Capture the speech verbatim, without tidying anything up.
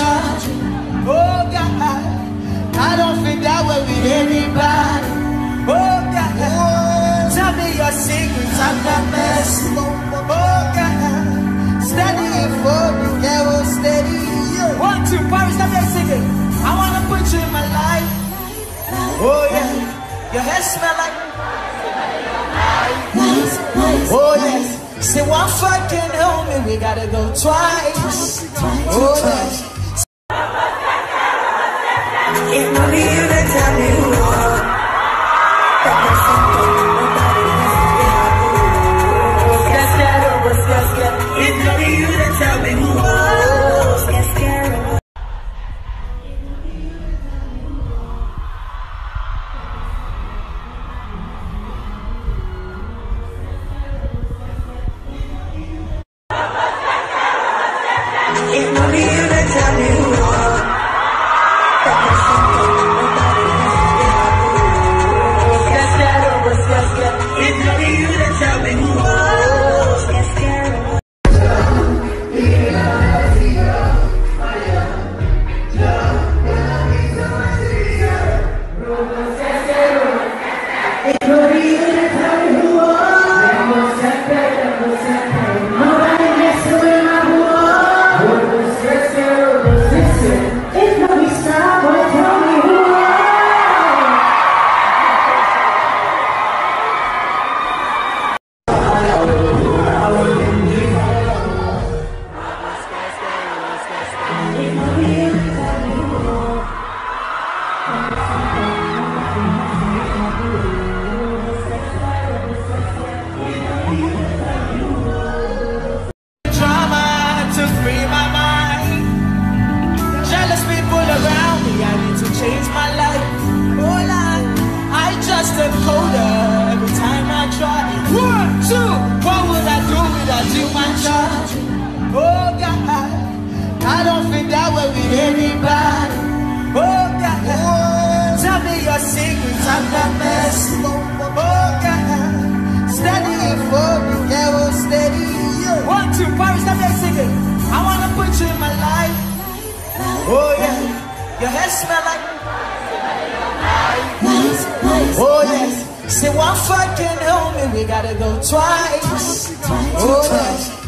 charge. Oh God, I don't think that way with anybody. Oh God, tell me your secrets, I'm not messing. Oh God, steady it for me, yeah, oh steady. One, two, Paris, let me sing it. I wanna put you in my life. Oh yeah, your hair smell like. Oh yes, say one fucking help me, we gotta go twice. Oh yes. If only you to tell me who you are. If only you to tell me who you are. If only you to tell me who you are. If only you to tell me who you are. Drama to free my mind. Jealous people around me, I need to change my life. Oh Lord, I just get colder every time I try. One, two, what would I do without you, my charge? Oh God, I don't think that way with anybody. Oh God, tell me your secrets, I'm not messing. Oh God, steady it for me, yeah, oh steady. One, two, Paris, let me sing it. I wanna put you in my life. Oh yeah, your hair smell like. Oh yes, say one fucking help me, we gotta go twice. Oh yes.